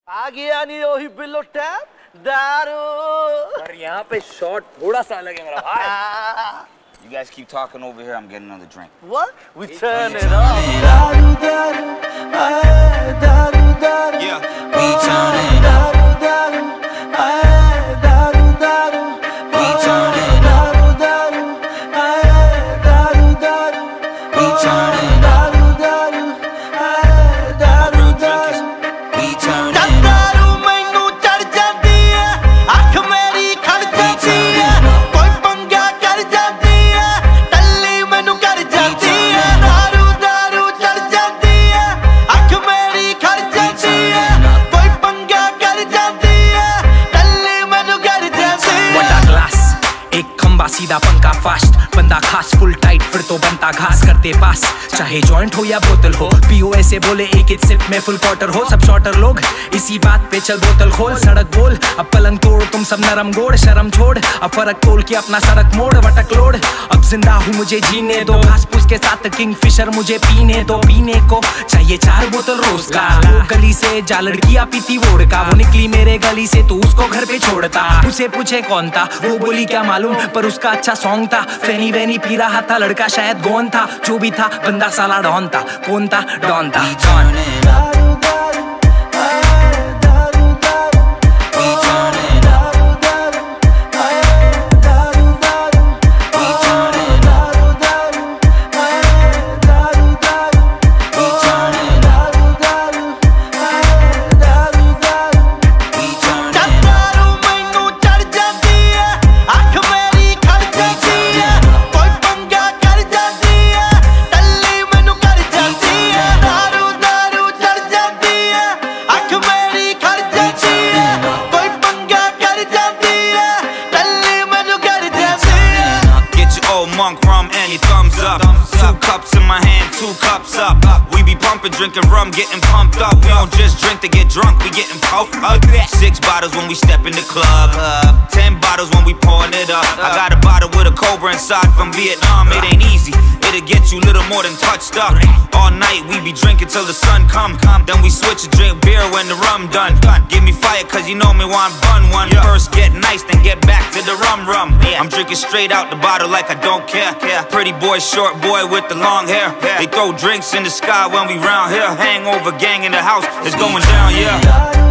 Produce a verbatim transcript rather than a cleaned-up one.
आ गया नहीं वही बिल्लो टैप दारू। पर यहाँ पे शॉट थोड़ा सा अलग है मेरा भाई। You guys keep talking over here. I'm getting another drink. What? We turn it up. Daru daru, ay daru daru. Yeah, we turn it up. Daru daru, ay daru daru. We turn it up. Daru daru, ay daru daru. We turn it up. Daru daru, ay daru daru. We turn it up. दारू मैनू चढ़ जाती है, आँख मेरी खड़ जाती है, कोई पंगा कर जाती है, टल्ली मैनू कर जाती है। दारू दारू चढ़ जाती है, आँख मेरी खड़ जाती है, कोई पंगा कर जाती है, टल्ली मैनू कर जाती है। बड़ा ग्लास एक खंबा सीधा पंखा फास्ट, बंदा खास फुल टाइट फिर तो बनता घास करते पास, चाहे जॉइंट हो या बोतल हो, पीओ ऐसे बोले एक एक सिप में फुल क्वार्टर हो। सब शॉर्टर लोग इसी बात पे चल बोतल खोल, सड़क बोल अब पलंग तोड़, तुम सब नरम गोड़, शर्म छोड़ अब फर्क तोल के अपना सड़क मोड़, वटक लोड अब जिंदा हूँ मुझे जीने दो, घास फूस के साथ किंग फिशर मुझे पीने दो, पीने को चाहिए चार बोतल रोज का। वो गली से जा लड़कियां पीती वोड का, वो निकली मेरे गली से तो उसको घर पे छोड़ता, उसे पूछे कौन था वो बोली क्या मालूम, पर उसका अच्छा सॉन्ग था, फैनी वैनी पी रहा था लड़का शायद गोन था, जो भी था बंदा साला डॉन था, कौन था डॉन था। दारू दारू, ay daru daru. We turn it up. Daru daru, ay daru daru. We turn it up. Daru daru, ay daru daru. We turn it up. Daru daru, ay daru daru. We turn it up. दारू मैनू चढ़ जाती है, आँख मेरी खड़ जाती है, कोई पंगा कर जाती है, टल्ली मैनू कर जाती है। दारू दारू चढ़ जाती है, आँख मेरी खड़ जाती है, कोई पंगा कर जाती है, टल्ली मैनू कर जाती है। Get your old monk rum and your thumbs up. Two cups in my hand, two cups up. We be pumping, drinking rum, getting pumped up. We don't just drink to get drunk, we getting puffed up. Six bottles when we step in the club. Ten bottles when we pouring it up. I got a bottle with a Cobra inside from Vietnam. It ain't easy, it'll get you little more than touched up. All night we be drinking till the sun come. Then we switch and drink beer when the rum done. Give me fire cause you know me want bun one. First get nice, then get back to the rum rum. I'm drinking straight out the bottle like I don't care. Pretty boy, short boy with the long hair. They throw drinks in the sky when we round here. Hangover gang in the house, it's going down, yeah.